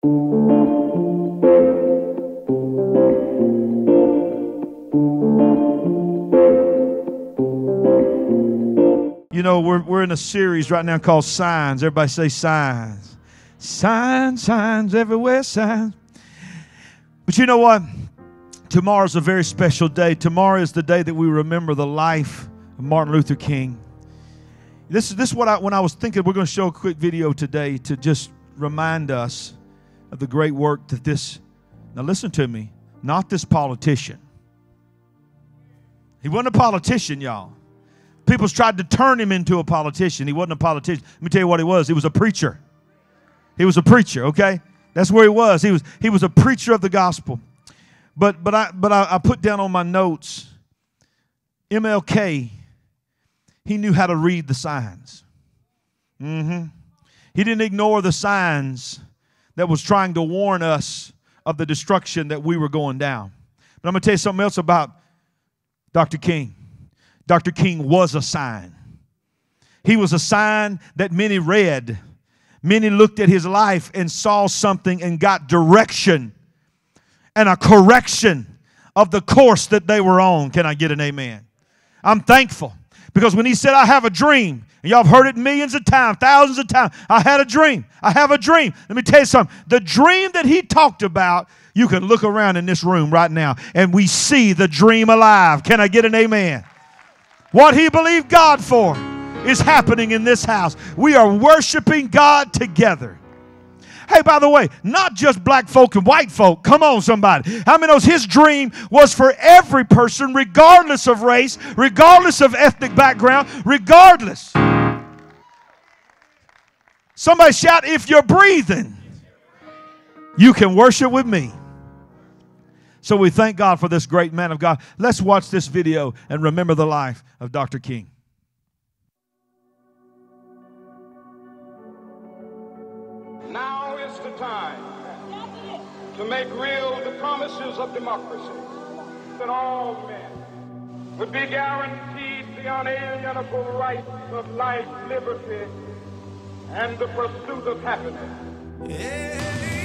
You know, we're in a series right now called Signs. Everybody say signs. Signs, signs, everywhere signs. But you know what? Tomorrow's a very special day. Tomorrow is the day that we remember the life of Martin Luther King. This is what when I was thinking, we're going to show a quick video today to just remind us of the great work that this, now listen to me, not this politician. He wasn't a politician, y'all. People's tried to turn him into a politician. He wasn't a politician. Let me tell you what he was. He was a preacher. He was a preacher, okay? That's where he was. He was a preacher of the gospel. But I put down on my notes, MLK, he knew how to read the signs. He didn't ignore the signs that was trying to warn us of the destruction that we were going down. But I'm going to tell you something else about Dr. King. Dr. King was a sign. He was a sign that many read. Many looked at his life and saw something and got direction and a correction of the course that they were on. Can I get an amen? I'm thankful because when he said, I have a dream, and y'all have heard it millions of times, thousands of times, I had a dream. I have a dream. Let me tell you something. The dream that he talked about, you can look around in this room right now and we see the dream alive. Can I get an amen? What he believed God for is happening in this house. We are worshiping God together. Hey, by the way, not just black folk and white folk. Come on, somebody. How many knows his dream was for every person, regardless of race, regardless of ethnic background, regardless. Somebody shout, if you're breathing, you can worship with me. So we thank God for this great man of God. Let's watch this video and remember the life of Dr. King. Now is the time to make real the promises of democracy, that all men would be guaranteed the unalienable rights of life, liberty, and the pursuit of happiness.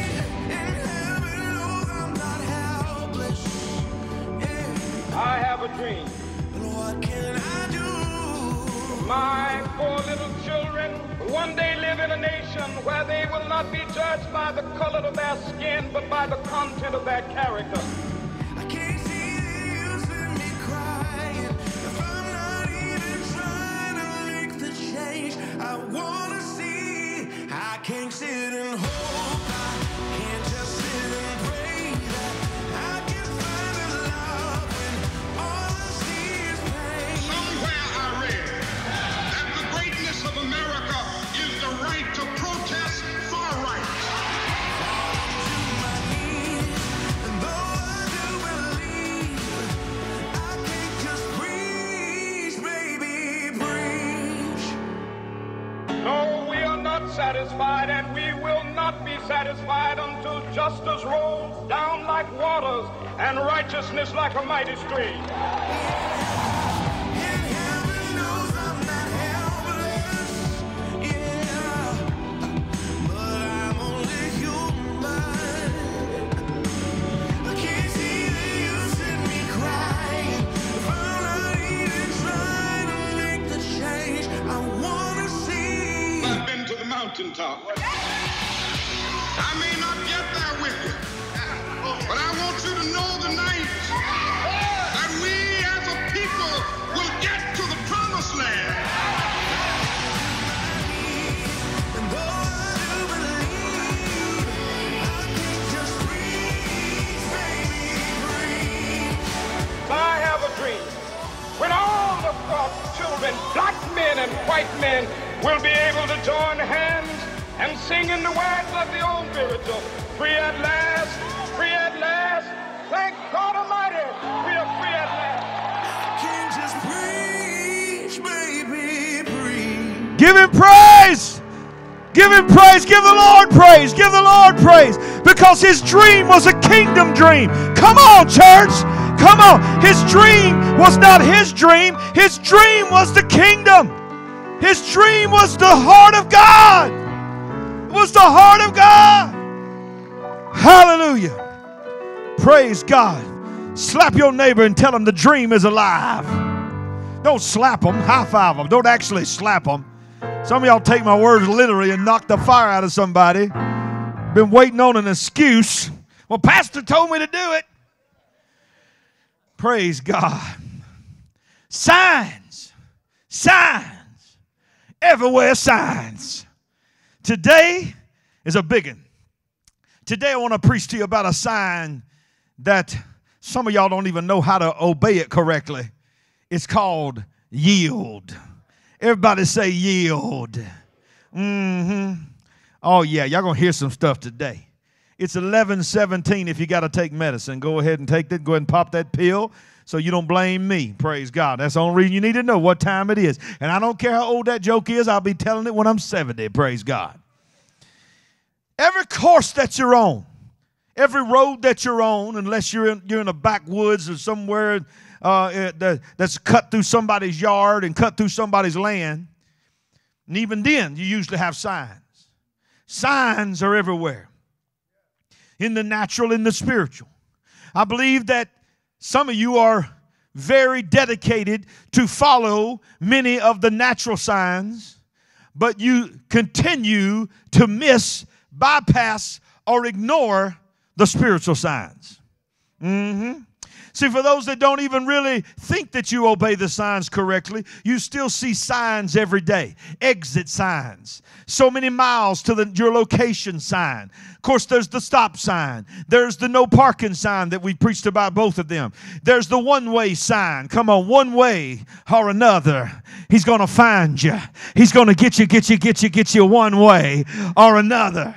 I have a dream. What can I do? My poor little children will one day live in a nation where they will not be judged by the color of their skin, but by the content of their character. I can't see the use in me crying if I'm not even trying to make the change I want to see. I can't sit and hope. I can't just sit and pray that I can find a love when all I see is pain. Somewhere I read that the greatness of America is the right to protest far right. To my knees, and though I do believe, I can't just preach, baby, preach. No, we are not satisfied, and we will not be satisfied until justice rolls down like waters and righteousness like a mighty stream. Mountaintop. I may not get there with you, but I want you to know tonight that we as a people will get to the promised land. And though I do believe, I can't just breathe, baby, breathe. I have a dream. When all of God's children, black men and white men, will be able to join hands and sing in the words of the old spiritual, free at last, free at last. Thank God Almighty, we are free at last. Can't just preach, baby, preach. Give him praise. Give him praise. Give the Lord praise. Give the Lord praise. Because his dream was a kingdom dream. Come on, church. Come on. His dream was not his dream. His dream was the kingdom. His dream was the heart of God. It was the heart of God. Hallelujah. Praise God. Slap your neighbor and tell him the dream is alive. Don't slap them, high five them. Don't actually slap them. Some of y'all take my words literally and knock the fire out of somebody. Been waiting on an excuse. Well, pastor told me to do it. Praise God. Signs. Signs. Everywhere signs. Today is a big one. Today I want to preach to you about a sign that some of y'all don't even know how to obey it correctly. It's called yield. Everybody say yield. Oh, yeah, y'all going to hear some stuff today. It's 11:17 if you got to take medicine. Go ahead and take that. Go ahead and pop that pill so you don't blame me. Praise God. That's the only reason you need to know what time it is. And I don't care how old that joke is. I'll be telling it when I'm 70. Praise God. Every course that you're on, every road that you're on, unless you're in a backwoods or somewhere that's cut through somebody's yard and cut through somebody's land, and even then you usually have signs. Signs are everywhere, in the natural, in the spiritual. I believe that some of you are very dedicated to follow many of the natural signs, but you continue to miss, bypass, or ignore the spiritual signs. See, for those that don't even really think that you obey the signs correctly, you still see signs every day. Exit signs. So many miles to your location sign. Of course, there's the stop sign. There's the no parking sign that we preached about, both of them. There's the one-way sign. Come on, one way or another. He's going to find you. He's going to get you one way or another.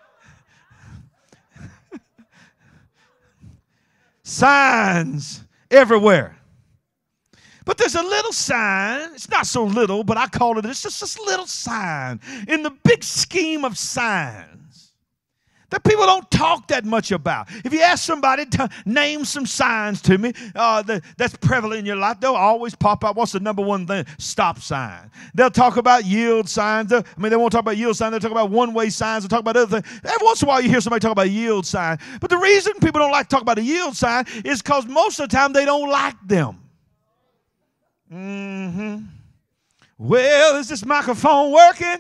Signs everywhere. But there's a little sign. It's not so little, but I call it, it's just this little sign in the big scheme of signs that people don't talk that much about. If you ask somebody to name some signs to me that's prevalent in your life, they'll always pop out. What's the number one thing? Stop sign. They'll talk about yield signs. They won't talk about yield signs. They'll talk about one-way signs. They'll talk about other things. Every once in a while you hear somebody talk about a yield sign. But the reason people don't like to talk about a yield sign is because most of the time they don't like them. Well, is this microphone working?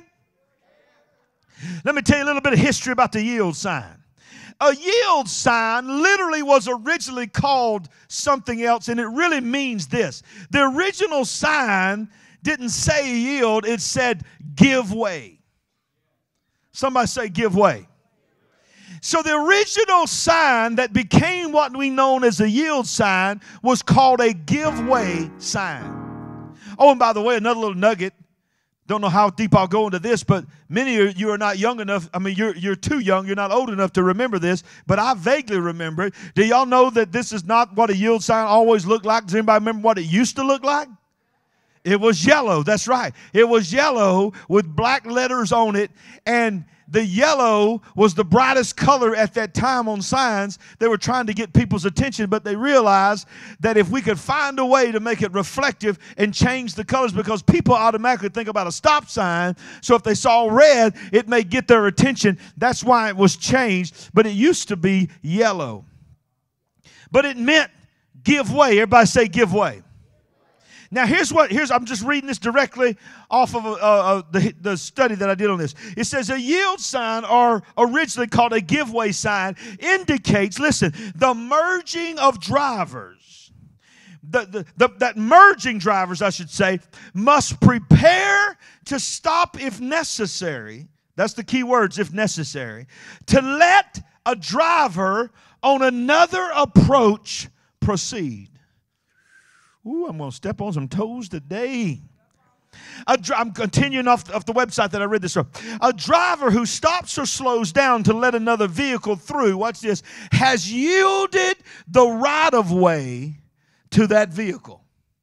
Let me tell you a little bit of history about the yield sign. A yield sign literally was originally called something else, and it really means this. The original sign didn't say yield, it said give way. Somebody say give way. So the original sign that became what we know as a yield sign was called a give way sign. Oh, and by the way, another little nugget. Don't know how deep I'll go into this, but many of you are not young enough. You're too young. You're not old enough to remember this, but I vaguely remember it. Do y'all know that this is not what a yield sign always looked like? Does anybody remember what it used to look like? It was yellow. That's right. It was yellow with black letters on it, and the yellow was the brightest color at that time on signs. They were trying to get people's attention, but they realized that if we could find a way to make it reflective and change the colors, because people automatically think about a stop sign, so if they saw red, it may get their attention. That's why it was changed, but it used to be yellow. But it meant give way. Everybody say give way. Now, I'm just reading this directly off of the study that I did on this. It says a yield sign, or originally called a giveaway sign, indicates, listen, the merging of drivers. That merging drivers, I should say, must prepare to stop if necessary. That's the key words, if necessary. To let a driver on another approach proceed. Ooh, I'm going to step on some toes today. I'm continuing off the website that I read this from. A driver who stops or slows down to let another vehicle through, watch this, has yielded the right-of-way to that vehicle.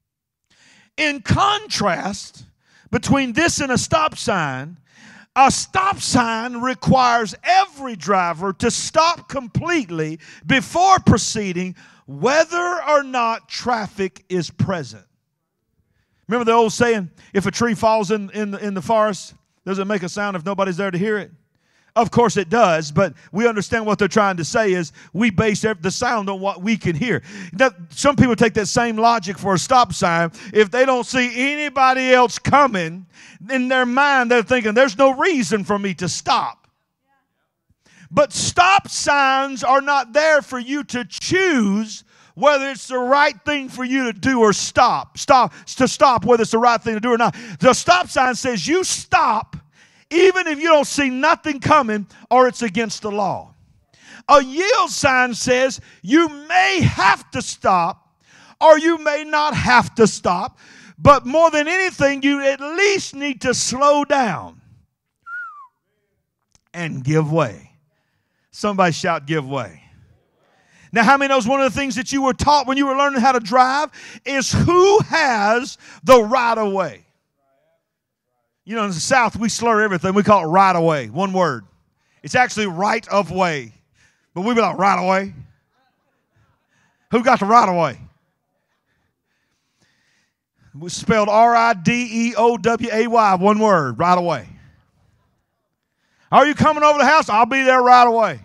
In contrast, between this and a stop sign requires every driver to stop completely before proceeding, whether or not traffic is present. Remember the old saying, if a tree falls in the forest, does it make a sound if nobody's there to hear it? Of course it does, but we understand what they're trying to say is we base the sound on what we can hear. Now, some people take that same logic for a stop sign. If they don't see anybody else coming, in their mind they're thinking, there's no reason for me to stop. But stop signs are not there for you to choose whether it's the right thing for you to do or stop. Stop whether it's the right thing to do or not. The stop sign says you stop even if you don't see nothing coming or it's against the law. A yield sign says you may have to stop or you may not have to stop, but more than anything, you at least need to slow down and give way. Somebody shout, give way. Now, how many knows one of the things that you were taught when you were learning how to drive is who has the right of way? You know, in the South, we slur everything. We call it right of way, one word. It's actually right of way. But we be like, right of way? Who got the right of way? It was spelled R-I-D-E-O-W-A-Y, one word, right away. Are you coming over the house? I'll be there right away.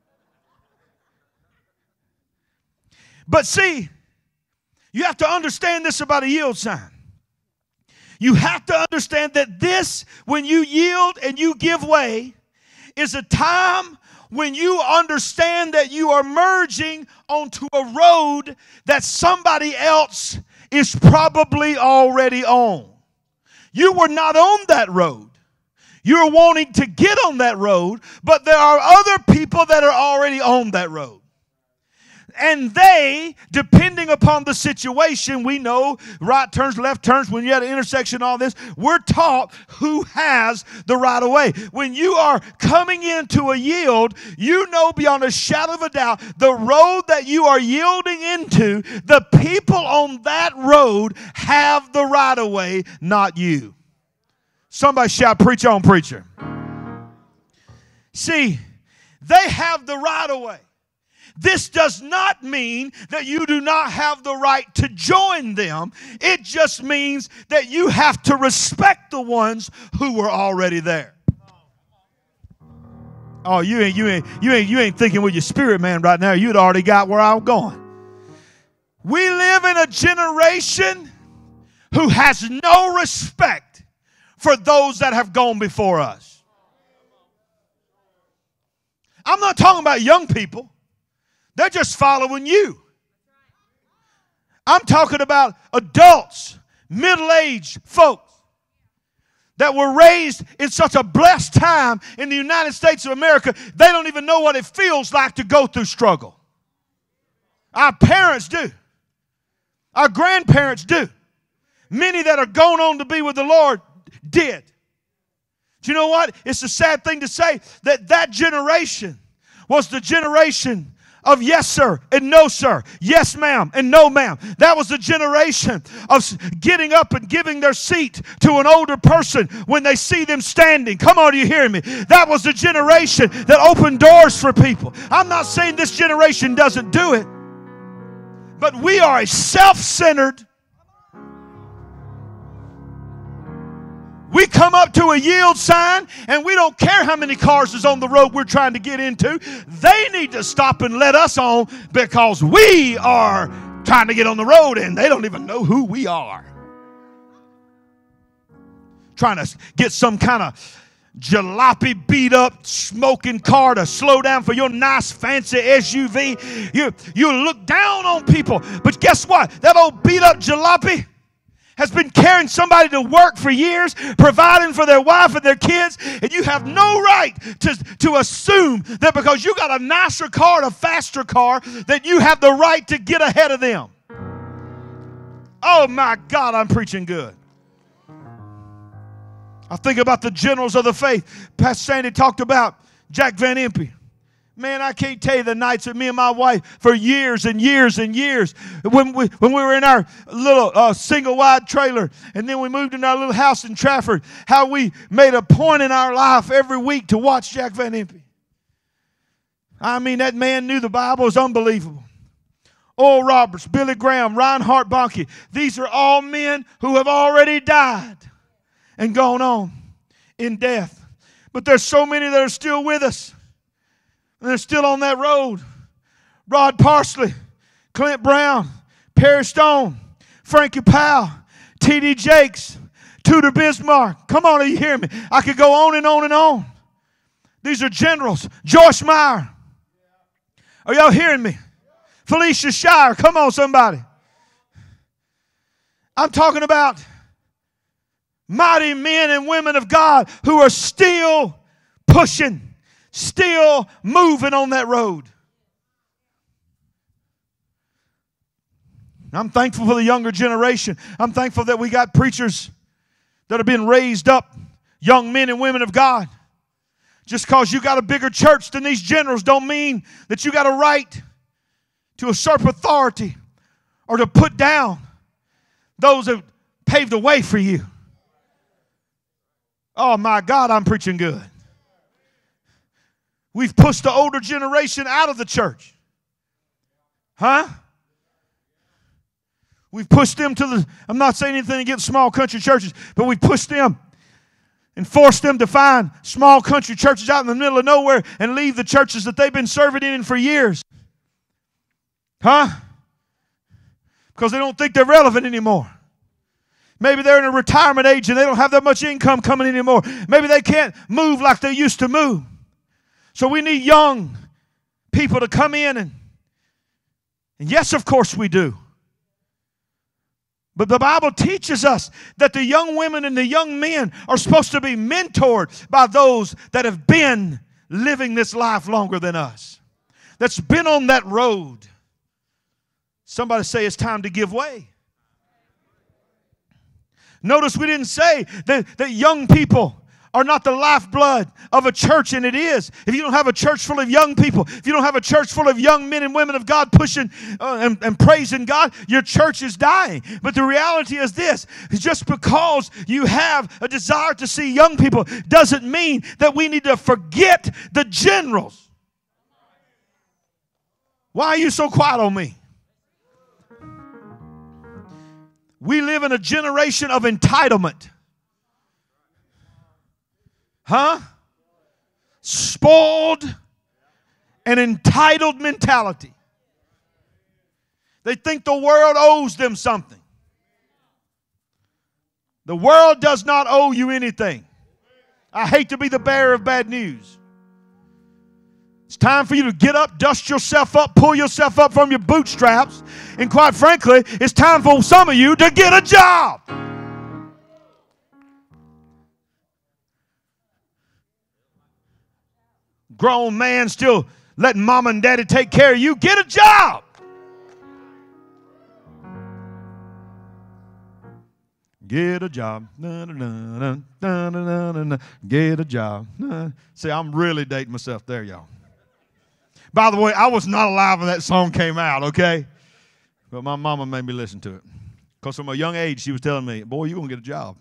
But see, you have to understand this about a yield sign. You have to understand that this, when you yield and you give way, is a time when you understand that you are merging onto a road that somebody else is probably already on. You were not on that road. You're wanting to get on that road, but there are other people that are already on that road. And they, depending upon the situation, we know right turns, left turns, when you're at an intersection, all this, we're taught who has the right of way. When you are coming into a yield, you know beyond a shadow of a doubt, the road that you are yielding into, the people on that road have the right of way, not you. Somebody shout, preach on, preacher. See, they have the right of way. This does not mean that you do not have the right to join them. It just means that you have to respect the ones who were already there. Oh, you ain't thinking with your spirit, man, right now. You'd already got where I'm going. We live in a generation who has no respect for those that have gone before us. I'm not talking about young people. They're just following you. I'm talking about adults, middle-aged folks that were raised in such a blessed time in the United States of America, they don't even know what it feels like to go through struggle. Our parents do. Our grandparents do. Many that are going on to be with the Lord did. Do you know what? It's a sad thing to say that generation was the generation of yes, sir, and no, sir. Yes, ma'am, and no, ma'am. That was the generation of getting up and giving their seat to an older person when they see them standing. Come on, are you hearing me? That was the generation that opened doors for people. I'm not saying this generation doesn't do it, but we are a self-centered. We come up to a yield sign and we don't care how many cars is on the road we're trying to get into. They need to stop and let us on because we are trying to get on the road and they don't even know who we are. Trying to get some kind of jalopy beat up smoking car to slow down for your nice fancy SUV. You look down on people. But guess what? That old beat up jalopy has been carrying somebody to work for years, providing for their wife and their kids, and you have no right to assume that because you got a nicer car and a faster car that you have the right to get ahead of them. Oh my God, I'm preaching good. I think about the generals of the faith. Pastor Sandy talked about Jack Van Impe. Man, I can't tell you the nights that me and my wife for years and years and years when we were in our little single wide trailer and then we moved in our little house in Trafford, how we made a point in our life every week to watch Jack Van Impe. I mean, that man knew the Bible. Was unbelievable. Oral Roberts, Billy Graham, Reinhard Bonnke. These are all men who have already died and gone on in death. But there's so many that are still with us. And they're still on that road. Rod Parsley, Clint Brown, Perry Stone, Frankie Powell, T.D. Jakes, Tudor Bismarck. Come on, are you hearing me? I could go on and on and on. These are generals. Joyce Meyer. Are y'all hearing me? Felicia Shire. Come on, somebody. I'm talking about mighty men and women of God who are still pushing, still moving on that road. I'm thankful for the younger generation. I'm thankful that we got preachers that have been raised up, young men and women of God. Just because you got a bigger church than these generals don't mean that you got a right to usurp authority or to put down those that paved the way for you. Oh my God, I'm preaching good. We've pushed the older generation out of the church. Huh? We've pushed them to the, I'm not saying anything against small country churches, but we've pushed them and forced them to find small country churches out in the middle of nowhere and leave the churches that they've been serving in for years. Huh? Because they don't think they're relevant anymore. Maybe they're in a retirement age and they don't have that much income coming anymore. Maybe they can't move like they used to move. So we need young people to come in and yes, of course we do. But the Bible teaches us that the young women and the young men are supposed to be mentored by those that have been living this life longer than us. That's been on that road. Somebody say it's time to give way. Notice we didn't say that young people are not the lifeblood of a church, and it is. If you don't have a church full of young people, if you don't have a church full of young men and women of God pushing and praising God, your church is dying. But the reality is this, just because you have a desire to see young people doesn't mean that we need to forget the generals. Why are you so quiet on me? We live in a generation of entitlement. Huh? Spoiled and entitled mentality. They think the world owes them something. The world does not owe you anything. I hate to be the bearer of bad news. It's time for you to get up, dust yourself up, pull yourself up from your bootstraps. And quite frankly, it's time for some of you to get a job. Grown man still letting mom and daddy take care of you. Get a job. Get a job. Get a job. See, I'm really dating myself there, y'all. By the way, I was not alive when that song came out, okay? But my mama made me listen to it. Because from a young age, she was telling me, boy, you're going to get a job.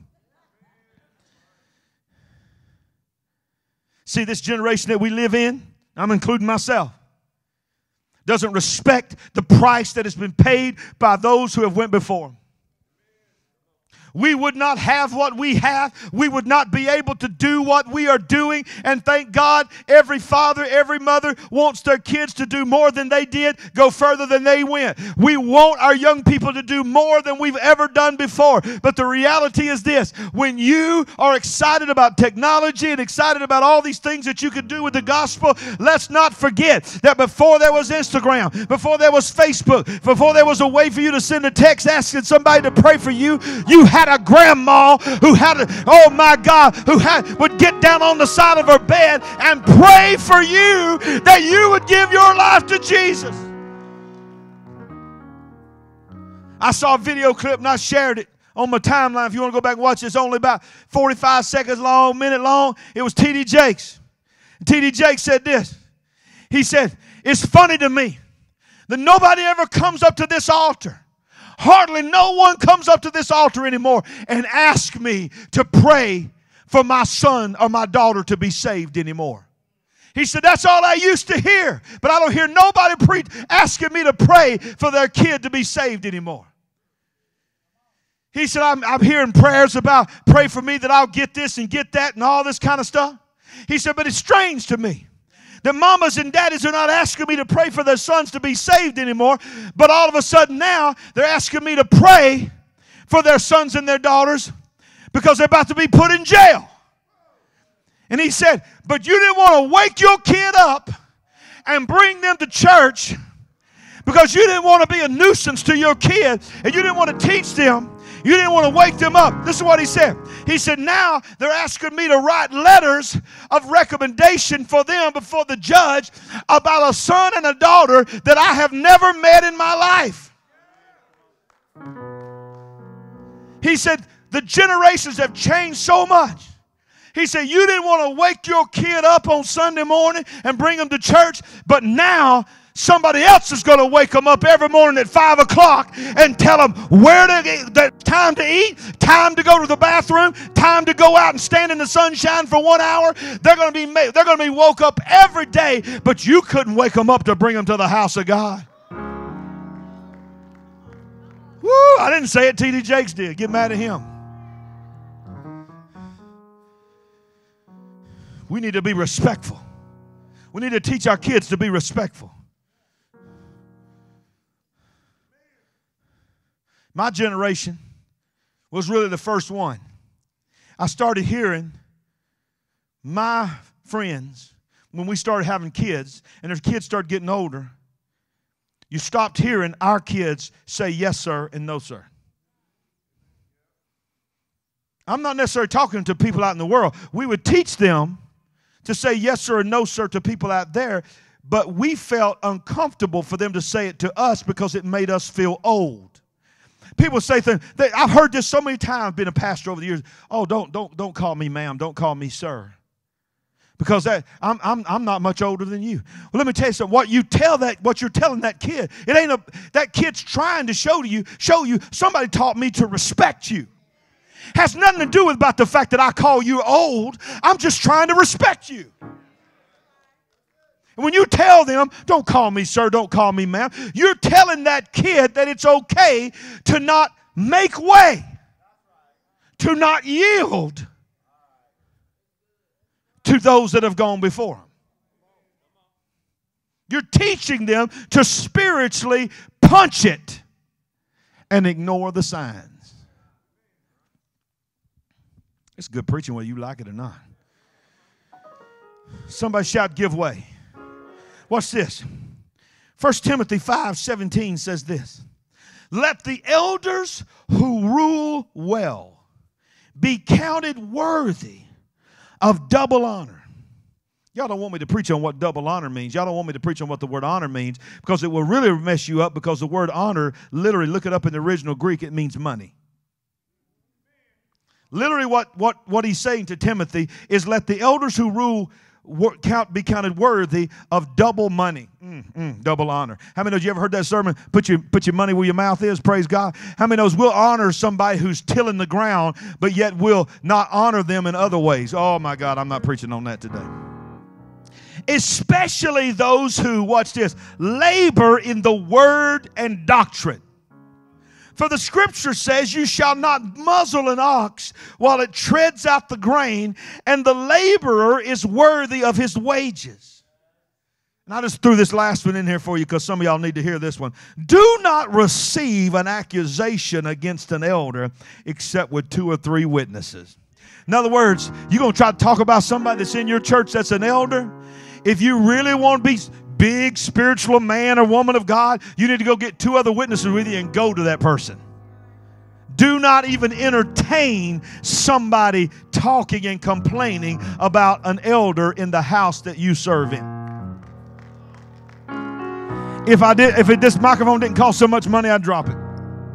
See, this generation that we live in, I'm including myself, doesn't respect the price that has been paid by those who have went before them. We would not have what we have. We would not be able to do what we are doing. And thank God every father, every mother wants their kids to do more than they did, go further than they went. We want our young people to do more than we've ever done before. But the reality is this. When you are excited about technology and excited about all these things that you can do with the gospel, let's not forget that before there was Instagram, before there was Facebook, before there was a way for you to send a text asking somebody to pray for you, you had a grandma who had would get down on the side of her bed and pray for you that you would give your life to Jesus. I saw a video clip and I shared it on my timeline. If you want to go back and watch it, it's only about 45 seconds long, minute long. It was T.D. Jakes. T.D. Jakes said this. He said, it's funny to me that nobody ever comes up to this altar. Hardly no one comes up to this altar anymore and asks me to pray for my son or my daughter to be saved anymore. He said, that's all I used to hear, but I don't hear nobody asking me to pray for their kid to be saved anymore. He said, I'm hearing prayers about pray for me that I'll get this and get that and all this kind of stuff. He said, but it's strange to me that mamas and daddies are not asking me to pray for their sons to be saved anymore, but all of a sudden now they're asking me to pray for their sons and their daughters because they're about to be put in jail. And he said, but you didn't want to wake your kid up and bring them to church because you didn't want to be a nuisance to your kid and you didn't want to teach them. You didn't want to wake them up. This is what he said. He said, now they're asking me to write letters of recommendation for them before the judge about a son and a daughter that I have never met in my life. He said, the generations have changed so much. He said, you didn't want to wake your kid up on Sunday morning and bring them to church, but now somebody else is going to wake them up every morning at 5 o'clock and tell them where to get, time to eat, time to go to the bathroom, time to go out and stand in the sunshine for 1 hour. They're going to be woke up every day, but you couldn't wake them up to bring them to the house of God. Woo, I didn't say it, T.D. Jakes did. Get mad at him. We need to be respectful. We need to teach our kids to be respectful. My generation was really the first one. I started hearing my friends, when we started having kids, and as kids started getting older, you stopped hearing our kids say yes, sir, and no, sir. I'm not necessarily talking to people out in the world. We would teach them to say yes, sir, and no, sir to people out there, but we felt uncomfortable for them to say it to us because it made us feel old. People say things. I've heard this so many times, been a pastor over the years. Oh, don't call me ma'am. Don't call me sir. Because I'm not much older than you. Well, let me tell you something. What you're telling that kid, that kid's trying to show you somebody taught me to respect you. Has nothing to do with about the fact that I call you old. I'm just trying to respect you. And when you tell them, don't call me sir, don't call me ma'am, you're telling that kid that it's okay to not make way, to not yield to those that have gone before them. You're teaching them to spiritually punch it and ignore the signs. It's good preaching whether you like it or not. Somebody shout, give way. Watch this. 1 Timothy 5:17 says this. Let the elders who rule well be counted worthy of double honor. Y'all don't want me to preach on what double honor means. Y'all don't want me to preach on what the word honor means because it will really mess you up because the word honor, literally, look it up in the original Greek, it means money. Literally what he's saying to Timothy is let the elders who rule be counted worthy of double money, double honor. How many knows you ever heard that sermon? Put your money where your mouth is. Praise God. How many knows we'll honor somebody who's tilling the ground, but yet will not honor them in other ways? Oh my God, I'm not preaching on that today. Especially those who, watch this, labor in the word and doctrine. For the scripture says, you shall not muzzle an ox while it treads out the grain, and the laborer is worthy of his wages. And I just threw this last one in here for you because some of y'all need to hear this one. Do not receive an accusation against an elder except with 2 or 3 witnesses. In other words, you're going to try to talk about somebody that's in your church that's an elder. If you really want to be big spiritual man or woman of God, you need to go get 2 other witnesses with you and go to that person. Do not even entertain somebody talking and complaining about an elder in the house that you serve in. If this microphone didn't cost so much money, I'd drop it.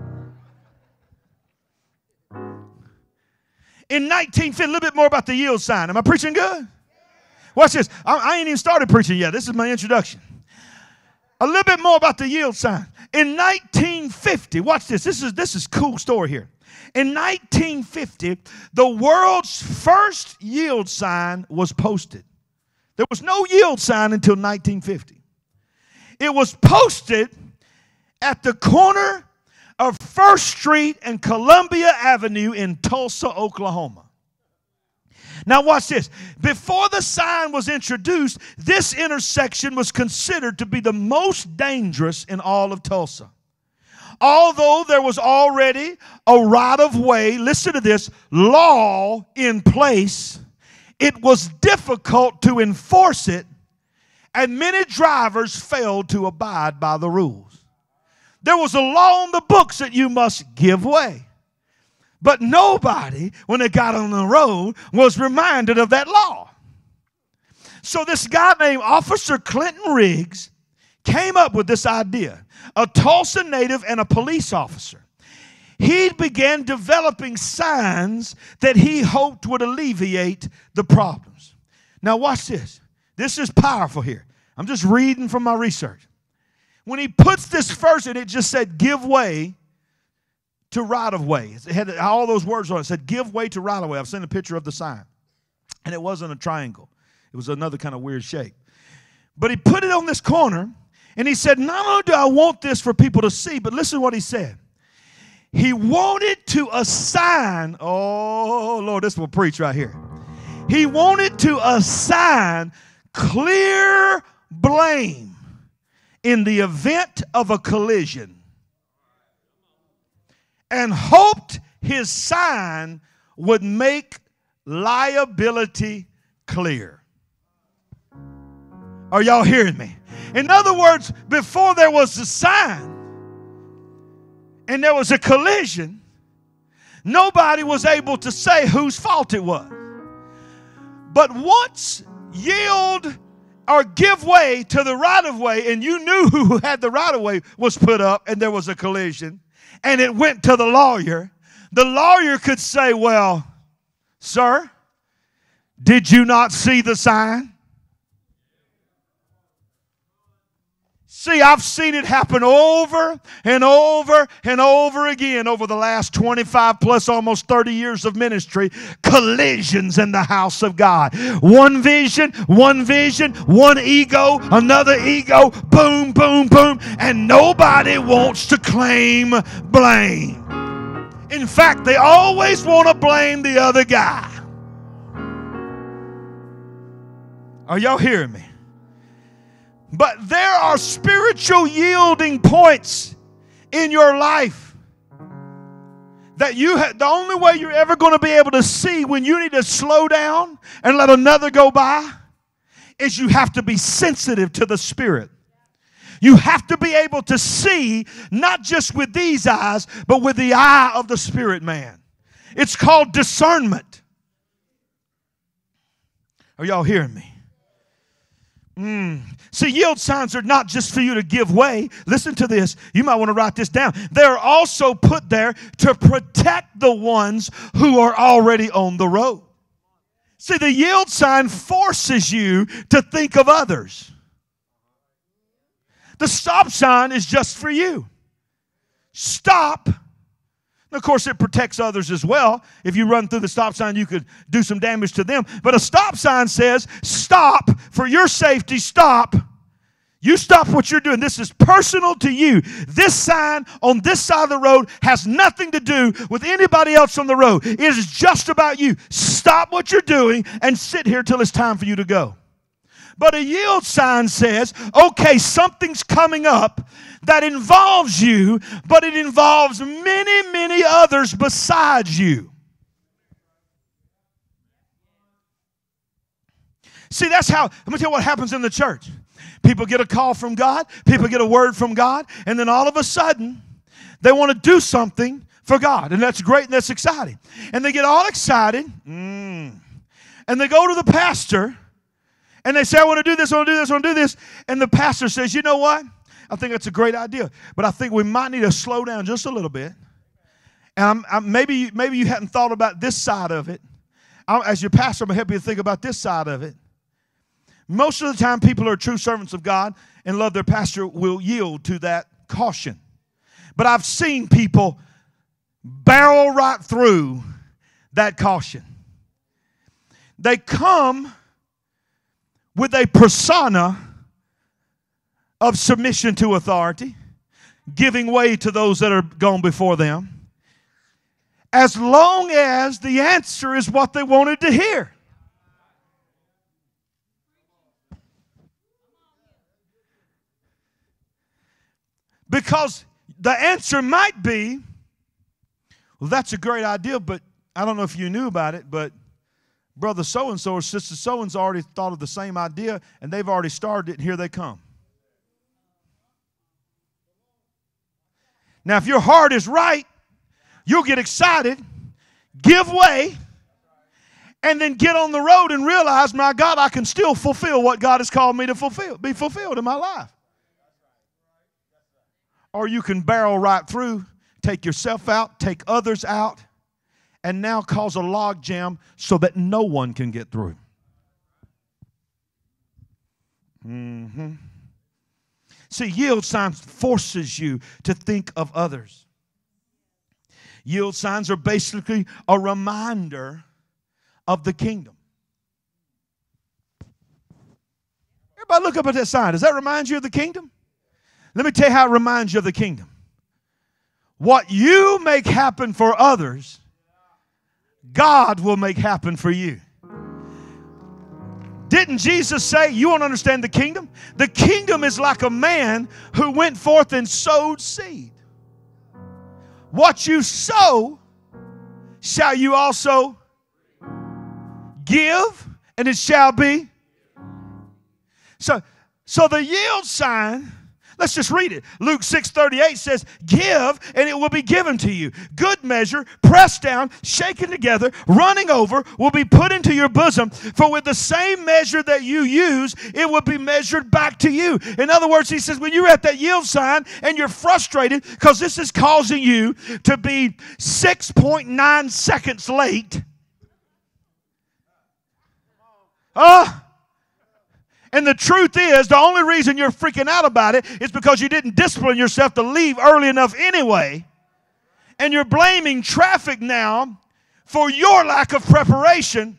In 1950, a little bit more about the yield sign. Am I preaching good? Watch this. I ain't even started preaching yet. This is my introduction. A little bit more about the yield sign. In 1950, watch this. This is a cool story here. In 1950, the world's first yield sign was posted. There was no yield sign until 1950. It was posted at the corner of 1st Street and Columbia Avenue in Tulsa, Oklahoma. Now watch this. Before the sign was introduced, this intersection was considered to be the most dangerous in all of Tulsa. Although there was already a right-of-way, listen to this, law in place, it was difficult to enforce it, and many drivers failed to abide by the rules. There was a law on the books that you must give way. But nobody, when they got on the road, was reminded of that law. So this guy named Officer Clinton Riggs came up with this idea. A Tulsa native and a police officer. He began developing signs that he hoped would alleviate the problems. Now watch this. This is powerful here. I'm just reading from my research. When he puts this first, and it just said, give way to right-of-way. It had all those words on it. It said, give way to right-of-way. I've seen a picture of the sign. And it wasn't a triangle. It was another kind of weird shape. But he put it on this corner, and he said, not only do I want this for people to see, but listen to what he said. He wanted to assign, oh, Lord, this will preach right here. He wanted to assign clear blame in the event of a collision, and hoped his sign would make liability clear. Are y'all hearing me? In other words, before there was a sign and there was a collision, nobody was able to say whose fault it was. But once yield or give way to the right-of-way, and you knew who had the right-of-way was put up and there was a collision, and it went to the lawyer could say, well, sir, did you not see the sign? See, I've seen it happen over and over and over again over the last 25 plus almost 30 years of ministry. Collisions in the house of God. One vision, one ego, another ego, boom, boom, boom, and nobody wants to claim blame. In fact, they always want to blame the other guy. Are y'all hearing me? But there are spiritual yielding points in your life that the only way you're ever going to be able to see when you need to slow down and let another go by is you have to be sensitive to the Spirit. You have to be able to see not just with these eyes, but with the eye of the Spirit man. It's called discernment. Are y'all hearing me? See, yield signs are not just for you to give way. Listen to this. You might want to write this down. They're also put there to protect the ones who are already on the road. See, the yield sign forces you to think of others. The stop sign is just for you. Stop. And of course, it protects others as well. If you run through the stop sign, you could do some damage to them. But a stop sign says, stop for your safety, stop. You stop what you're doing. This is personal to you. This sign on this side of the road has nothing to do with anybody else on the road. It is just about you. Stop what you're doing and sit here till it's time for you to go. But a yield sign says, okay, something's coming up that involves you, but it involves many, many others besides you. See, that's how, let me tell you what happens in the church. People get a call from God, people get a word from God, and then all of a sudden, they want to do something for God. And that's great and that's exciting. And they get all excited, and they go to the pastor, and they say, I want to do this, I want to do this, I want to do this. And the pastor says, you know what? I think that's a great idea. But I think we might need to slow down just a little bit. And maybe you hadn't thought about this side of it. As your pastor, I'm going to help you to think about this side of it. Most of the time, people who are true servants of God and love their pastor will yield to that caution. But I've seen people barrel right through that caution. They come with a persona of submission to authority, giving way to those that are gone before them, as long as the answer is what they wanted to hear. Because the answer might be, well, that's a great idea, but I don't know if you knew about it, but brother so-and-so or sister so-and-so already thought of the same idea, and they've already started it, and here they come. Now, if your heart is right, you'll get excited, give way, and then get on the road and realize, my God, I can still fulfill what God has called me to be fulfilled in my life. Or you can barrel right through, take yourself out, take others out, and now cause a log jam so that no one can get through. See, yield signs forces you to think of others. Yield signs are basically a reminder of the kingdom. Everybody look up at that sign. Does that remind you of the kingdom? Let me tell you how it reminds you of the kingdom. What you make happen for others, God will make happen for you. Didn't Jesus say, you want to understand the kingdom? The kingdom is like a man who went forth and sowed seed. What you sow, shall you also give, and it shall be. So the yield sign, let's just read it. Luke 6:38 says, give and it will be given to you. Good measure, pressed down, shaken together, running over, will be put into your bosom. For with the same measure that you use, it will be measured back to you. In other words, he says, when you're at that yield sign and you're frustrated because this is causing you to be 6.9 seconds late. And the truth is, the only reason you're freaking out about it is because you didn't discipline yourself to leave early enough anyway. And you're blaming traffic now for your lack of preparation.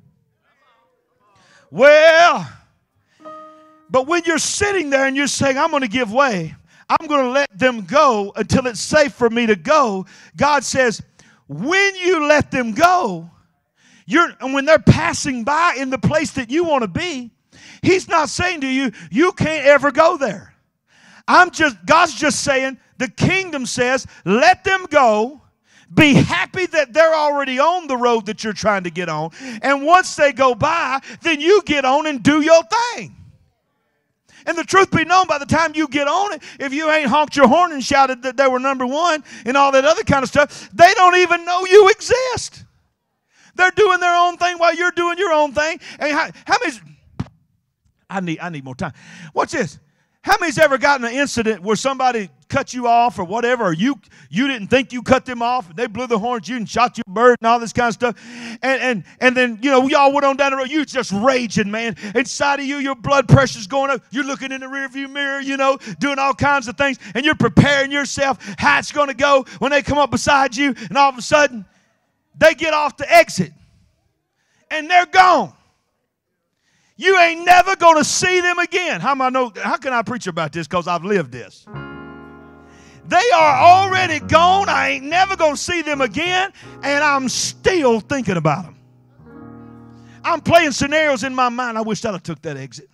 Well, but when you're sitting there and you're saying, I'm going to give way, I'm going to let them go until it's safe for me to go, God says, when you let them go, and when they're passing by in the place that you want to be, He's not saying to you, you can't ever go there. God's just saying, the kingdom says, let them go. Be happy that they're already on the road that you're trying to get on. And once they go by, then you get on and do your thing. And the truth be known, by the time you get on it, if you ain't honked your horn and shouted that they were number one and all that other kind of stuff, they don't even know you exist. They're doing their own thing while you're doing your own thing. And how many... I need more time. Watch this. How many's ever gotten an incident where somebody cut you off or whatever, or you didn't think you cut them off, and they blew the horn at you and shot you a bird and all this kind of stuff, and then, you know, y'all went on down the road, you just raging, man. Inside of you, your blood pressure's going up. You're looking in the rearview mirror, you know, doing all kinds of things, and you're preparing yourself how it's going to go when they come up beside you, and all of a sudden, they get off the exit, and they're gone. You ain't never going to see them again. How can I preach about this? Because I've lived this. They are already gone. I ain't never going to see them again. And I'm still thinking about them. I'm playing scenarios in my mind. I wish I'd have took that exit.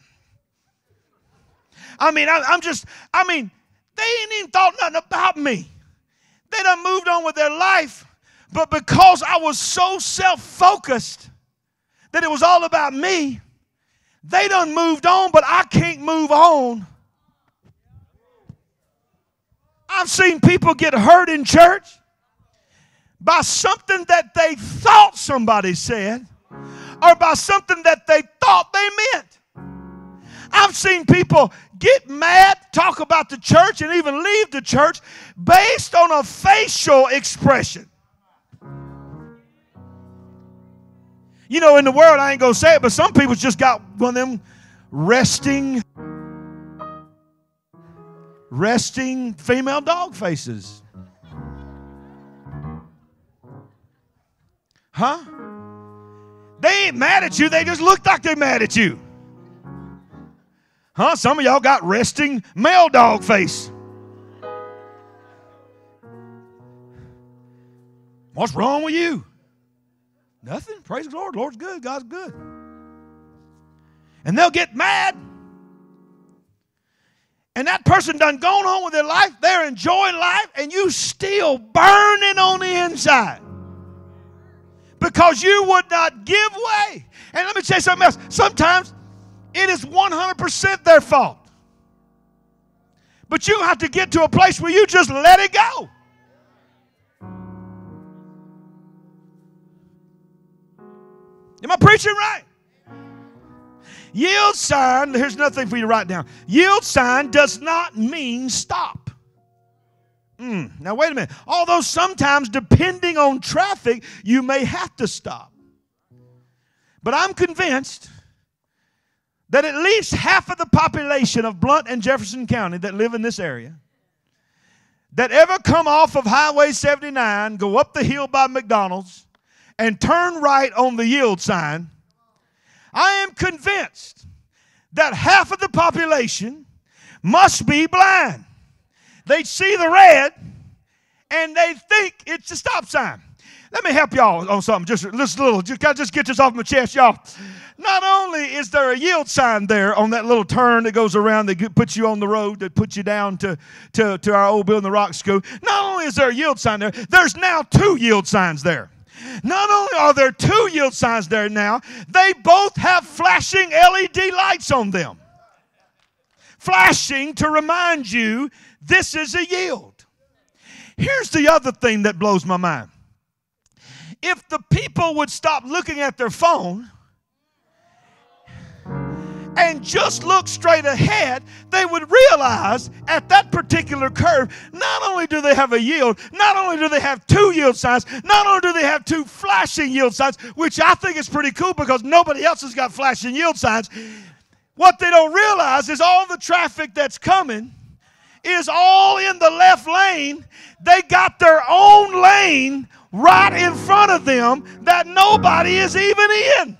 They ain't even thought nothing about me. They done moved on with their life. But because I was so self-focused that it was all about me, they done moved on, but I can't move on. I've seen people get hurt in church by something that they thought somebody said or by something that they thought they meant. I've seen people get mad, talk about the church, and even leave the church based on a facial expression. You know, in the world, I ain't going to say it, but some people just got one of them resting female dog faces. Huh? They ain't mad at you. They just look like they're mad at you. Huh? Some of y'all got resting male dog face. What's wrong with you? Nothing. Praise the Lord. Lord's good. God's good. And they'll get mad. And that person done gone on with their life. They're enjoying life, and you still burning on the inside because you would not give way. And let me tell you something else. Sometimes it is 100% their fault. But you have to get to a place where you just let it go. Am I preaching right? Yield sign, here's another thing for you to write down. Yield sign does not mean stop. Now wait a minute. Although sometimes depending on traffic, you may have to stop. But I'm convinced that at least half of the population of Blount and Jefferson County that live in this area, that ever come off of Highway 79, go up the hill by McDonald's, and turn right on the yield sign, I am convinced that half of the population must be blind. They see the red and they think it's a stop sign. Let me help y'all on something. Just a little. Just get this off my chest, y'all. Not only is there a yield sign there on that little turn that goes around that puts you on the road, that puts you down to our old Building the Rock school. Not only is there a yield sign there, there's now 2 yield signs there. Not only are there 2 yield signs there now, they both have flashing LED lights on them. Flashing to remind you this is a yield. Here's the other thing that blows my mind. If the people would stop looking at their phone and just look straight ahead, they would realize at that particular curve, not only do they have a yield, not only do they have 2 yield signs, not only do they have 2 flashing yield signs, which I think is pretty cool because nobody else has got flashing yield signs. What they don't realize is all the traffic that's coming is all in the left lane. They got their own lane right in front of them that nobody is even in.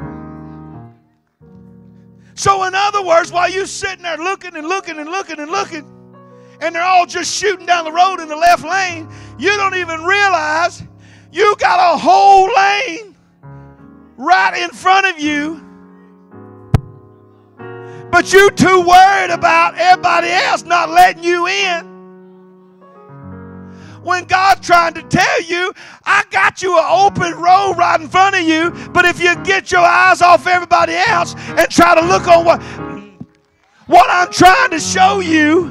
So in other words, while you're sitting there looking and looking and looking and looking, and they're all just shooting down the road in the left lane, you don't even realize you got a whole lane right in front of you, but you too worried about everybody else not letting you in. When God's trying to tell you, I got you an open road right in front of you, but if you get your eyes off everybody else and try to look on what I'm trying to show you,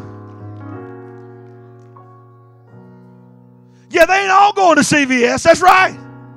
yeah, they ain't all going to CVS, that's right.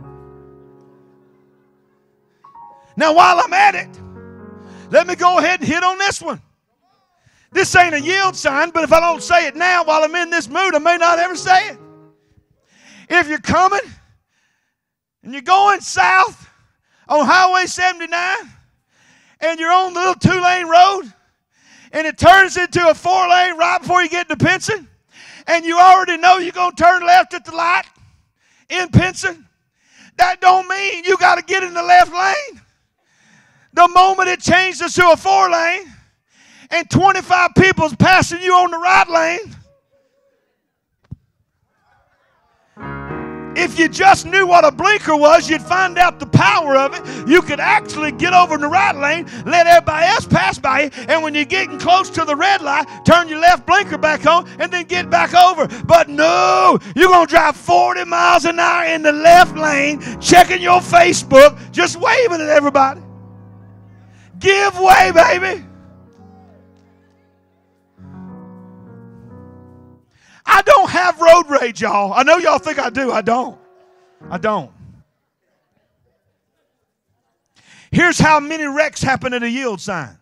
Now while I'm at it, let me go ahead and hit on this one. This ain't a yield sign, but if I don't say it now while I'm in this mood, I may not ever say it. If you're coming and you're going south on Highway 79 and you're on the little 2-lane road and it turns into a 4-lane right before you get to Pinson and you already know you're going to turn left at the light in Pinson, that don't mean you got to get in the left lane. The moment it changes to a 4-lane and 25 people's passing you on the right lane, if you just knew what a blinker was, you'd find out the power of it. You could actually get over in the right lane, let everybody else pass by you, and when you're getting close to the red light, turn your left blinker back on and then get back over. But no, you're going to drive 40 miles an hour in the left lane, checking your Facebook, just waving at everybody. Give way, baby. I don't have road rage, y'all. I know y'all think I do. I don't. Here's how many wrecks happen at a yield sign.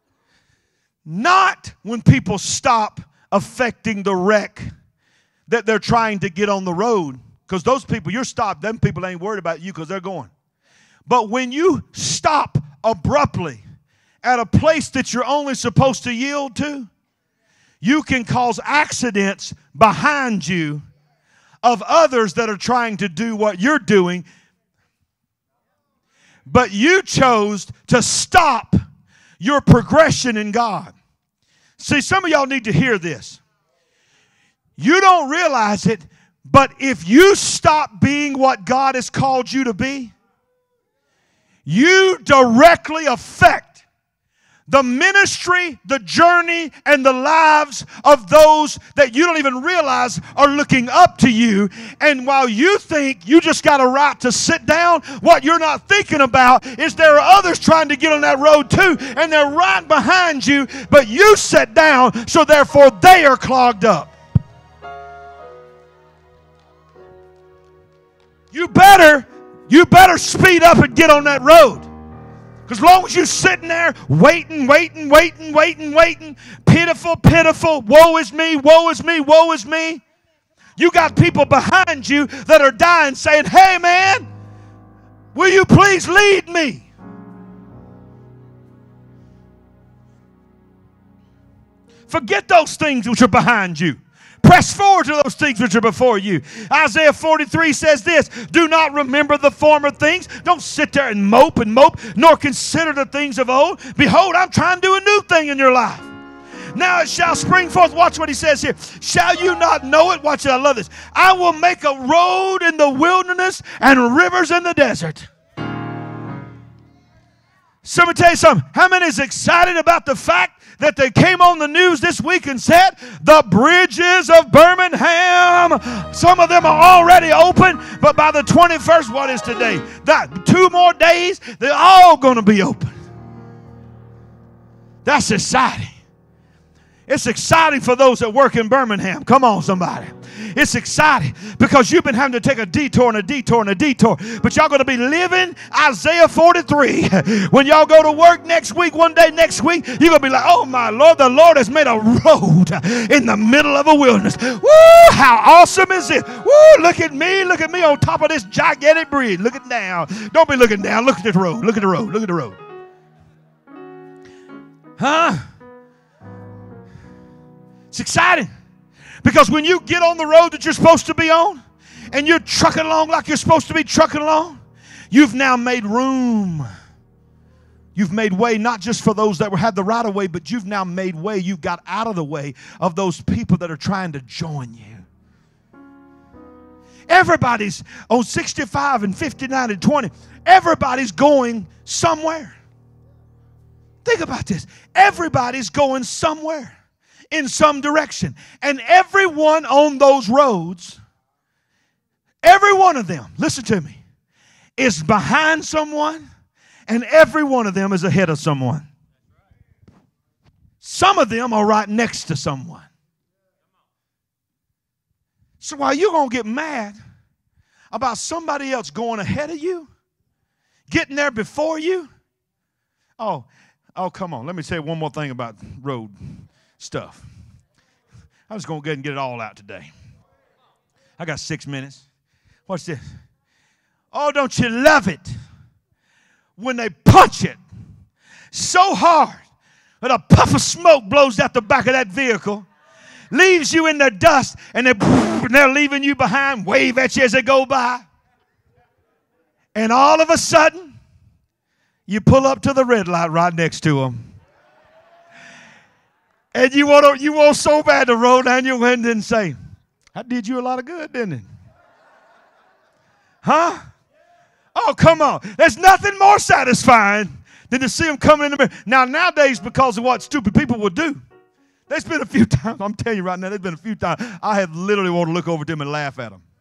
Not when people stop affecting the wreck that they're trying to get on the road. Because those people, you're stopped. Them people ain't worried about you because they're going. But when you stop abruptly at a place that you're only supposed to yield to, you can cause accidents behind you of others that are trying to do what you're doing. But you chose to stop your progression in God. See, some of y'all need to hear this. You don't realize it, but if you stop being what God has called you to be, you directly affect the ministry, the journey, and the lives of those that you don't even realize are looking up to you. And while you think you just got a right to sit down, what you're not thinking about is there are others trying to get on that road too, and they're right behind you, but you sat down, so therefore they are clogged up. You better speed up and get on that road. As long as you're sitting there waiting, pitiful, woe is me, woe is me, woe is me. You got people behind you that are dying saying, hey man, will you please lead me? Forget those things which are behind you. Press forward to those things which are before you. Isaiah 43 says this, do not remember the former things. Don't sit there and mope, nor consider the things of old. Behold, I'm trying to do a new thing in your life. Now it shall spring forth. Watch what he says here. Shall you not know it? Watch it. I love this. I will make a road in the wilderness and rivers in the desert. So let me tell you something. How many is excited about the fact that they came on the news this week and said the bridges of Birmingham, some of them are already open, but by the 21st, what is today? 2 more days, they're all going to be open. That's exciting. It's exciting for those that work in Birmingham. Come on, somebody. It's exciting because you've been having to take a detour and a detour and a detour. But y'all going to be living Isaiah 43. When y'all go to work next week, one day next week, you're going to be like, oh my Lord, the Lord has made a road in the middle of a wilderness. Woo, how awesome is it? Woo, look at me on top of this gigantic bridge. Looking down. Don't be looking down. Look at this road. Look at the road. Look at the road. Huh? It's exciting. Because when you get on the road that you're supposed to be on, and you're trucking along like you're supposed to be trucking along, you've now made room. You've made way not just for those that had the right of way, but you've now made way. You've got out of the way of those people that are trying to join you. Everybody's on 65 and 59 and 20. Everybody's going somewhere. Think about this. Everybody's going somewhere. In some direction. And everyone on those roads, every one of them, listen to me, is behind someone, and every one of them is ahead of someone. Some of them are right next to someone. So while you're going to get mad about somebody else going ahead of you, getting there before you, oh, come on. Let me say one more thing about road stuff. I'm just going to go ahead and get it all out today. I got 6 minutes. Watch this. Oh, don't you love it when they punch it so hard that a puff of smoke blows out the back of that vehicle, leaves you in the dust, and they're leaving you behind, wave at you as they go by. And all of a sudden, you pull up to the red light right next to them. And you want so bad to roll down your window and say, I did you a lot of good, didn't it? Huh? Oh, come on. There's nothing more satisfying than to see them come in the mirror. Now, nowadays, because of what stupid people will do, there's been a few times, I'm telling you right now, there's been a few times I have literally wanted to look over to them and laugh at them.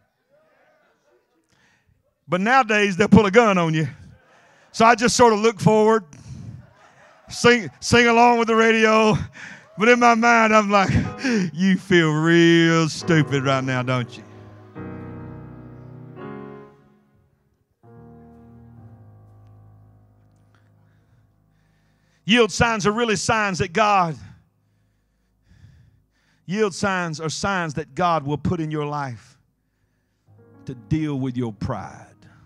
But nowadays, they'll pull a gun on you. So I just sort of look forward, sing along with the radio. But in my mind, I'm like, you feel real stupid right now, don't you? Yield signs are really signs that yield signs are signs that God will put in your life to deal with your pride.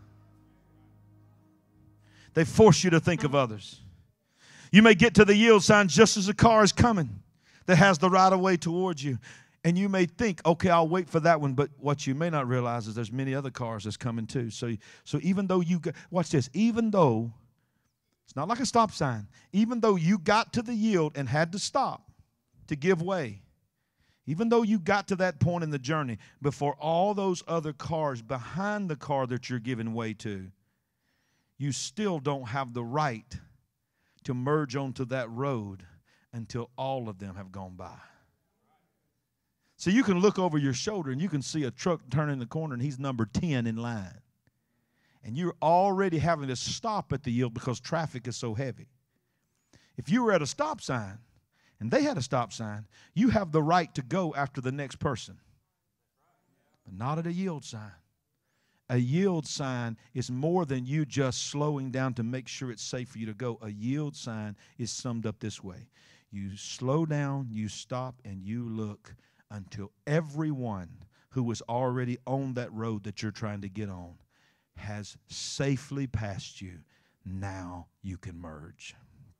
They force you to think of others. You may get to the yield sign just as a car is coming that has the right of way towards you. And you may think, okay, I'll wait for that one. But what you may not realize is there's many other cars that's coming too. So even though watch this, even though, it's not like a stop sign, even though you got to the yield and had to stop to give way, even though you got to that point in the journey before all those other cars behind the car that you're giving way to, you still don't have the right to merge onto that road until all of them have gone by. So you can look over your shoulder and you can see a truck turning the corner and he's number 10 in line. And you're already having to stop at the yield because traffic is so heavy. If you were at a stop sign and they had a stop sign, you have the right to go after the next person. But not at a yield sign. A yield sign is more than you just slowing down to make sure it's safe for you to go. A yield sign is summed up this way. You slow down, you stop, and you look until everyone who was already on that road that you're trying to get on has safely passed you. Now you can merge.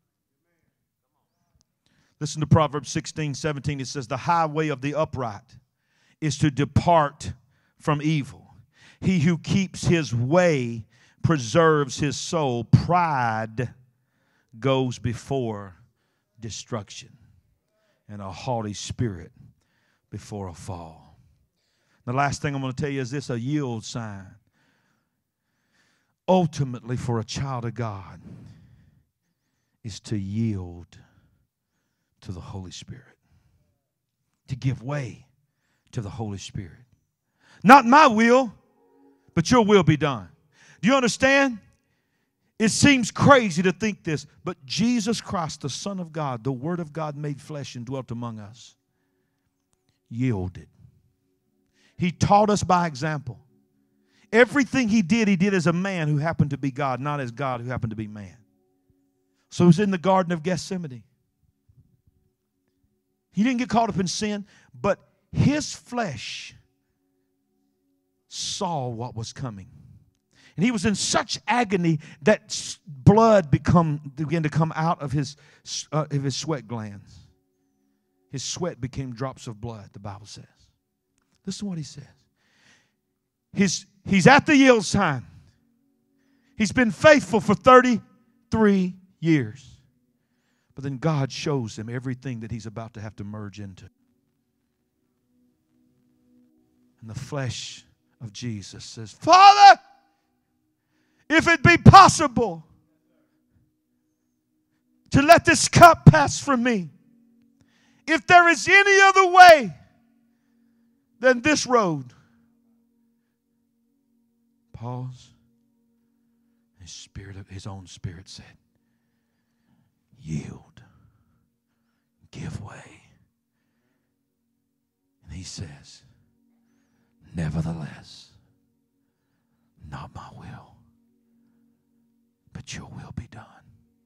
Listen to Proverbs 16:17. It says, the highway of the upright is to depart from evil. He who keeps his way preserves his soul. Pride goes before destruction, and a haughty spirit before a fall. The last thing I'm going to tell you is this: a yield sign. Ultimately, for a child of God, is to yield to the Holy Spirit, to give way to the Holy Spirit. Not my will, but your will be done. Do you understand? It seems crazy to think this, but Jesus Christ, the Son of God, the Word of God made flesh and dwelt among us, yielded. He taught us by example. Everything he did as a man who happened to be God, not as God who happened to be man. So he was in the Garden of Gethsemane. He didn't get caught up in sin, but his flesh saw what was coming. And he was in such agony that blood began to come out of his sweat glands. His sweat became drops of blood, the Bible says. Listen to what he says. He's at the yield sign. He's been faithful for 33 years. But then God shows him everything that he's about to have to merge into. And the flesh of Jesus says, Father, if it be possible to let this cup pass from me, if there is any other way than this road. Pause. His own spirit said, yield, give way. And he says, nevertheless, not my will, but your will be done.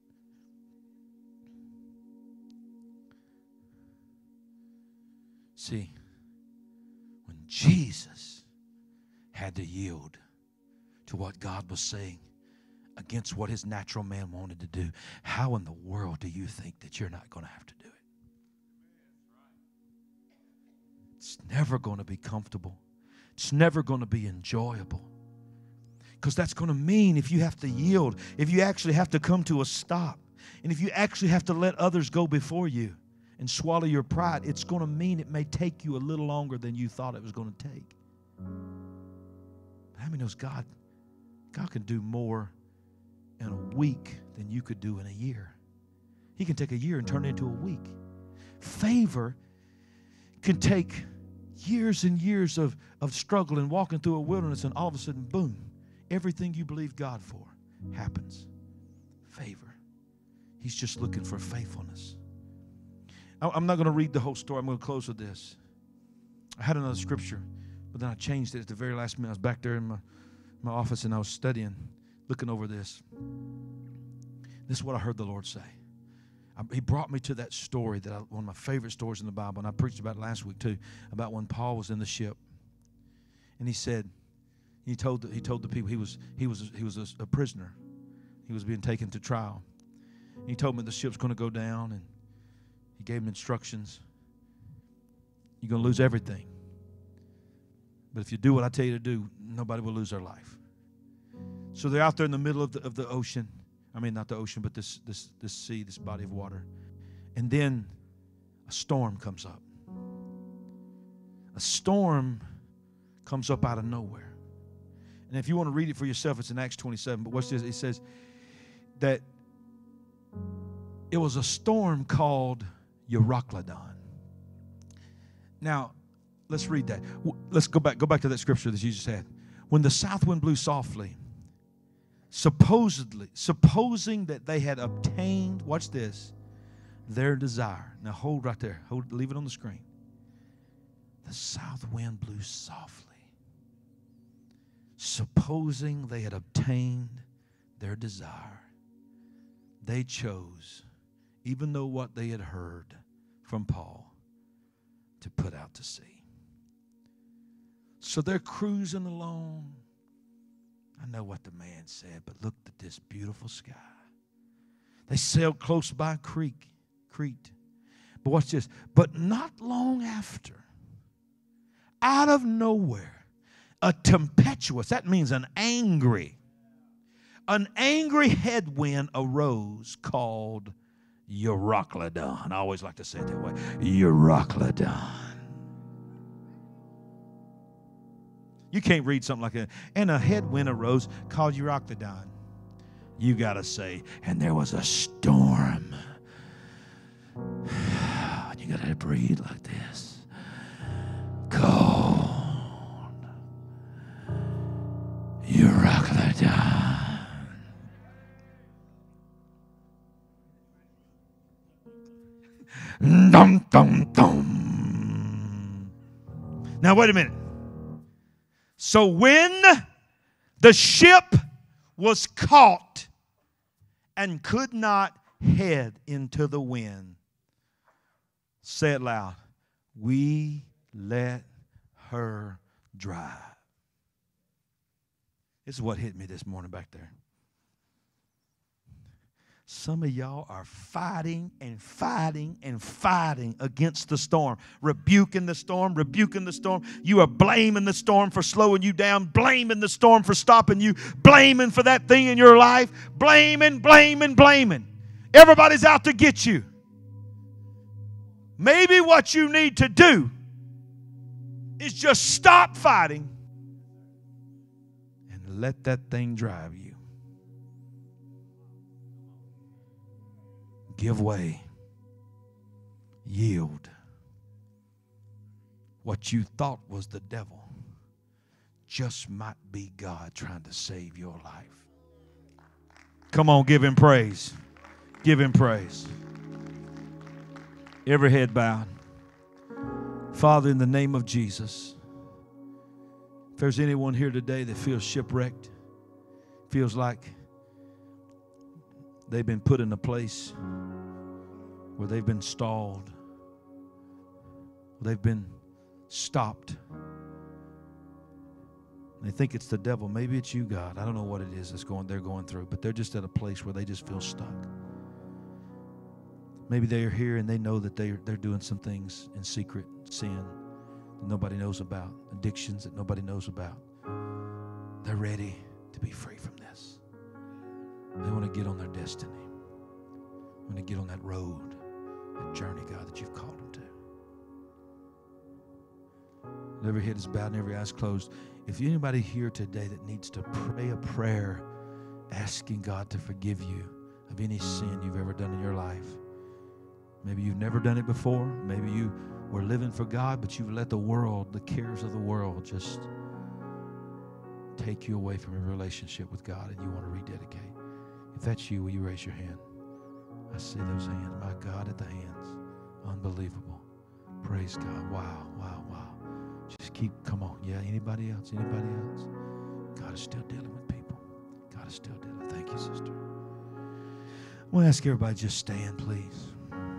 See, when Jesus had to yield to what God was saying against what his natural man wanted to do, how in the world do you think that you're not going to have to do it? It's never going to be comfortable. It's never going to be enjoyable. Because that's going to mean if you have to yield, if you actually have to come to a stop, and if you actually have to let others go before you and swallow your pride, it's going to mean it may take you a little longer than you thought it was going to take. But how many knows God can do more in a week than you could do in a year? He can take a year and turn it into a week. Favor can take years and years of struggle and walking through a wilderness, and all of a sudden, boom, everything you believe God for happens. Favor. He's just looking for faithfulness. I'm not going to read the whole story. I'm going to close with this. I had another scripture, but then I changed it at the very last minute. I was back there in my office, and I was studying, looking over this. This is what I heard the Lord say. He brought me to that story, one of my favorite stories in the Bible, and I preached about it last week too, about when Paul was in the ship. And he said, he told the people he was a prisoner. He was being taken to trial. And he told me the ship's going to go down, and he gave him instructions. You're going to lose everything. But if you do what I tell you to do, nobody will lose their life. So they're out there in the middle of the ocean. I mean, not the ocean, but this sea, this body of water. And then a storm comes up. A storm comes up out of nowhere. And if you want to read it for yourself, it's in Acts 27. But watch this. It says that It was a storm called Ragland. Now, let's read that. Let's go back to that scripture that Jesus had. When the south wind blew softly, supposing that they had obtained, watch this, their desire. Now hold right there. Leave it on the screen. The south wind blew softly. Supposing they had obtained their desire, they chose, even though what they had heard from Paul, to put out to sea. So they're cruising along. I know what the man said, but look at this beautiful sky. They sailed close by Crete. But watch this. But not long after, out of nowhere, a tempestuous, that means an angry headwind arose called Ragland. I always like to say it that way. Ragland. You can't read something like that. And a headwind arose called Ragland. You got to say, and there was a storm. You got to breathe like this. Cold. Ragland. Dum, dum, dum. Now, wait a minute. So when the ship was caught and could not head into the wind, say it loud, we let her drive. This is what hit me this morning back there. Some of y'all are fighting and fighting and fighting against the storm. Rebuking the storm. You are blaming the storm for slowing you down. Blaming the storm for stopping you. Blaming for that thing in your life. Blaming. Everybody's out to get you. Maybe what you need to do is just stop fighting and let that thing drive you. Give way. Yield. What you thought was the devil just might be God trying to save your life. Come on, give him praise. Give him praise. Every head bowed. Father, in the name of Jesus, if there's anyone here today that feels shipwrecked, feels like they've been put in a place where they've been stalled, they've been stopped. They think it's the devil. Maybe it's you, God. I don't know what it is they're going through, but they're just at a place where they just feel stuck. Maybe they're here and they know that they're doing some things in secret, sin that nobody knows about, addictions that nobody knows about. They're ready to be free from this. They want to get on their destiny. They want to get on that road, that journey, God, that you've called them to. Every head is bowed and every eye is closed. If anybody here today that needs to pray a prayer asking God to forgive you of any sin you've ever done in your life, maybe you've never done it before, maybe you were living for God, but you've let the world, the cares of the world, just take you away from a relationship with God and you want to rededicate. If that's you, will you raise your hand? I see those hands. My God, at the hands. Unbelievable. Praise God. Wow. Just keep, come on. Yeah, anybody else? God is still dealing with people. God is still dealing. Thank you, sister. I want to ask everybody just stand, please.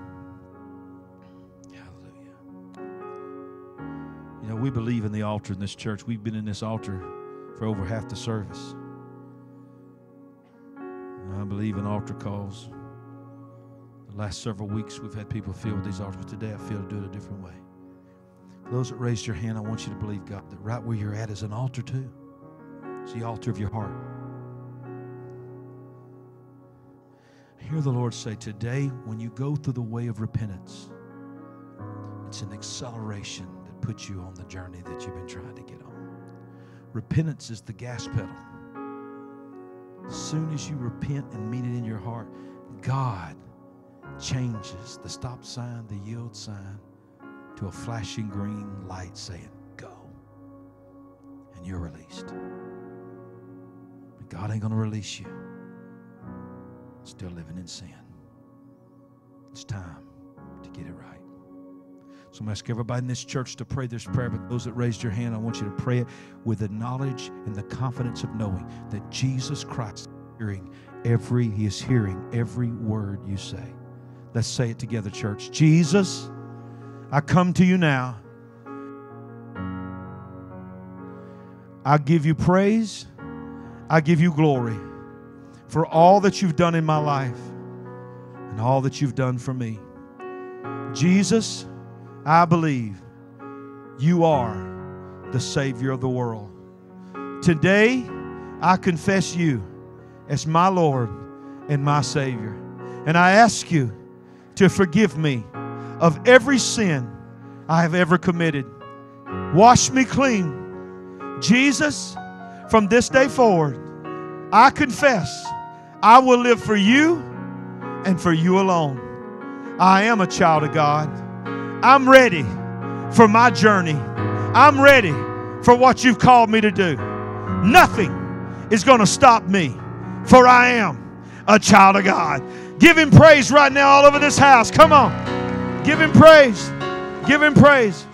Hallelujah. You know, we believe in the altar in this church. We've been in this altar for over half the service. I believe in altar calls. The last several weeks, we've had people fill with these altars. Today, I feel to do it a different way. For those that raised your hand, I want you to believe, God, that right where you're at is an altar too. It's the altar of your heart. I hear the Lord say, today, when you go through the way of repentance, it's an acceleration that puts you on the journey that you've been trying to get on. Repentance is the gas pedal. As soon as you repent and mean it in your heart, God changes the stop sign, the yield sign, to a flashing green light saying, go. And you're released. But God ain't going to release you still living in sin. It's time to get it right. So I'm going to ask everybody in this church to pray this prayer, but those that raised your hand, I want you to pray it with the knowledge and the confidence of knowing that Jesus Christ is hearing every word you say. Let's say it together, church. Jesus, I come to you now. I give you praise. I give you glory for all that you've done in my life and all that you've done for me. Jesus, I believe you are the Savior of the world. Today, I confess you as my Lord and my Savior. And I ask you to forgive me of every sin I have ever committed. Wash me clean. Jesus, from this day forward, I confess I will live for you and for you alone. I am a child of God. I'm ready for my journey. I'm ready for what you've called me to do. Nothing is going to stop me, for I am a child of God. Give him praise right now all over this house. Come on. Give him praise. Give him praise.